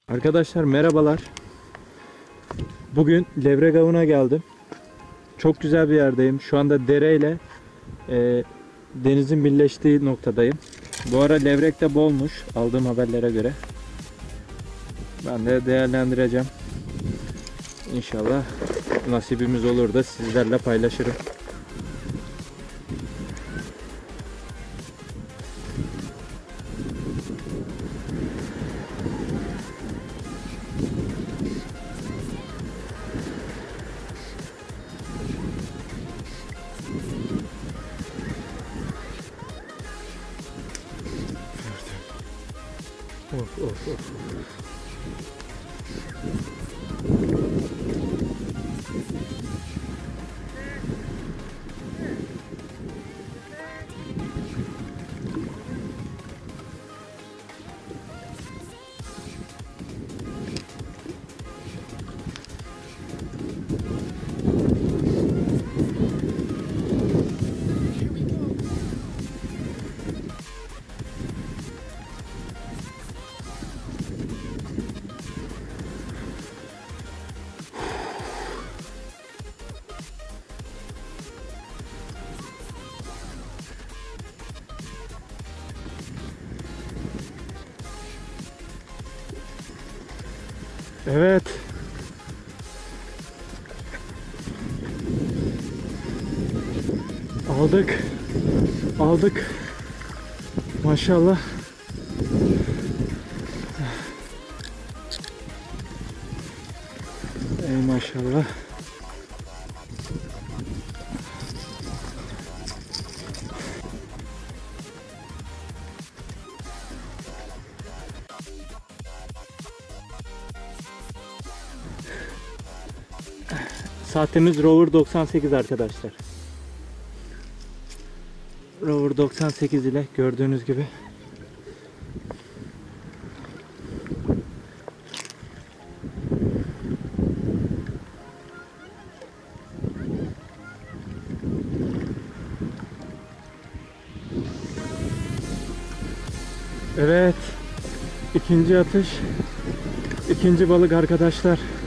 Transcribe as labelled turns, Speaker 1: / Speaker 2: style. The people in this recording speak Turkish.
Speaker 1: Arkadaşlar merhabalar. Bugün Levrek Avı'na geldim. Çok güzel bir yerdeyim. Şu anda dereyle denizin birleştiği noktadayım. Bu ara levrek de bolmuş aldığım haberlere göre. Ben de değerlendireceğim. İnşallah nasibimiz olur da sizlerle paylaşırım. Of. Evet. Aldık. Maşallah. Ey maşallah. Saatimiz Rover 98 arkadaşlar. Rover 98 ile gördüğünüz gibi. Evet. İkinci atış. İkinci balık arkadaşlar.